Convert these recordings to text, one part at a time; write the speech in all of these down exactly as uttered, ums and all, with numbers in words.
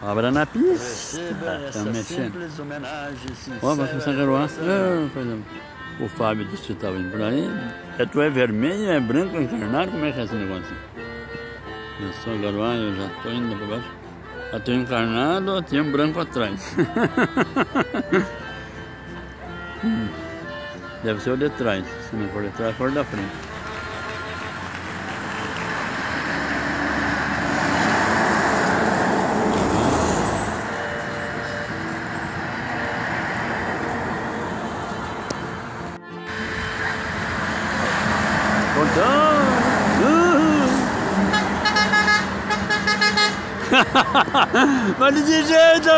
Obra na pista. Tá mexendo. Ó, vai começar a garoar. O Fábio disse que estava indo por aí. É tu é vermelho, é branco, encarnado? Como é que é esse negócio? Começou a garoar, eu já estou indo para baixo. Já estou encarnado, tem um branco atrás. hum. Deve ser o de trás. Se não for de trás, for da frente. Mas de jeito!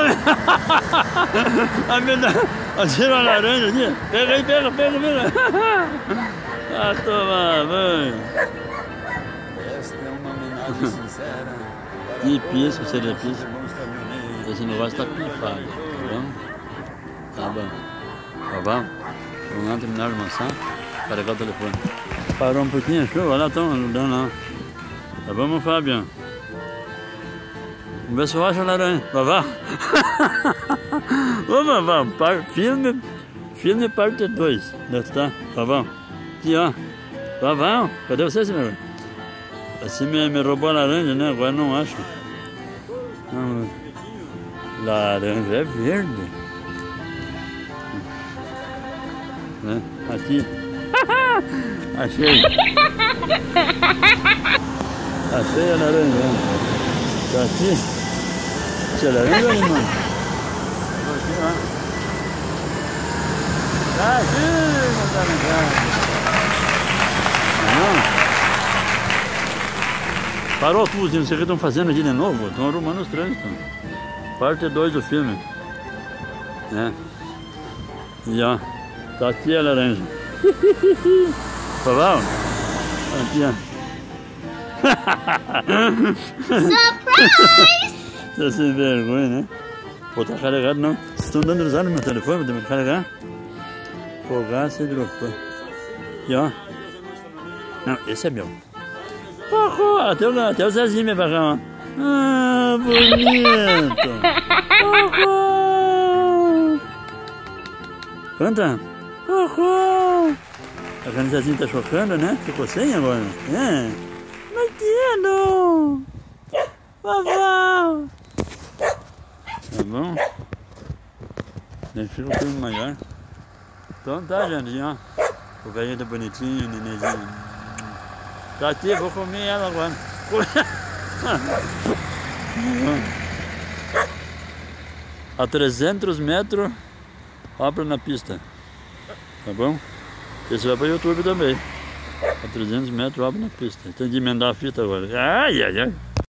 A menina atira a laranja ali. Pega aí, pega, pega, pega. Ah, toma, mãe. Esta é uma homenagem sincera. Que pisco, seria pisco. Esse negócio tá pifado. Tá bom? Tá bom. Tá bom? Vamos lá terminar de almoçar. Carregar o telefone. Parou um pouquinho a chuva, lá estão ajudando lá. Tá bom, Fábio? Vamos ver se eu acho a laranja. Vavá? Ô, Vavá, par, filme, filme parte dois. Tá? Vavá? Aqui, ó. Vavá, cadê você, senhor? Assim me, me roubou a laranja, né? Agora não acho. Não. Laranja é verde. Né? Aqui. Achei. Achei a laranja. Tá aqui. Você laranja aí, mano? Aqui, ó. Tá aqui, meu camarada. Não. Parou tudo, não sei o que estão fazendo aqui de novo. Estão arrumando os trânsitos. Parte dois do filme. É. E ó. Tá aqui a laranja. Tá bom? Aqui, ó. Surprise! Tá sem vergonha, né? Pô, tá carregado não. Vocês estão dando usar no meu telefone, vou ter que carregar. Fogaça e dropou. E ó. Não, esse é meu. Porra, até o, até o Zezinho me barrão, ó. Ah, bonito. Porra. Canta. Porra. A Zezinho tá chocando, né? Ficou sem agora. É. Não entendo. Vovó. Tá bom? Deixa o filme maior. Então tá, gente, ó. O velhinho tá bonitinho, o nenenzinho. Tá aqui, vou comer ela agora. A trezentos metros, obra na pista. Tá bom? Esse vai para o YouTube também. A trezentos metros, obra na pista. Tem de emendar a fita agora. Ai, ai, ai.